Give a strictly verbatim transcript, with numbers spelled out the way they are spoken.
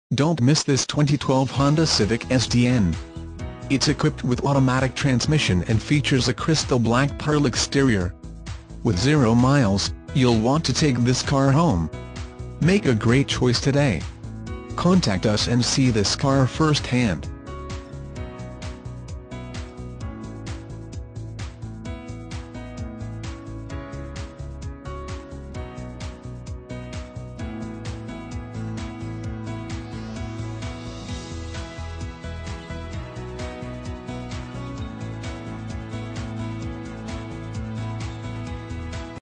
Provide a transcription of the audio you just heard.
Don't miss this twenty twelve Honda Civic S D N. It's equipped with automatic transmission and features a crystal black pearl exterior. With zero miles, you'll want to take this car home. Make a great choice today. Contact us and see this car firsthand.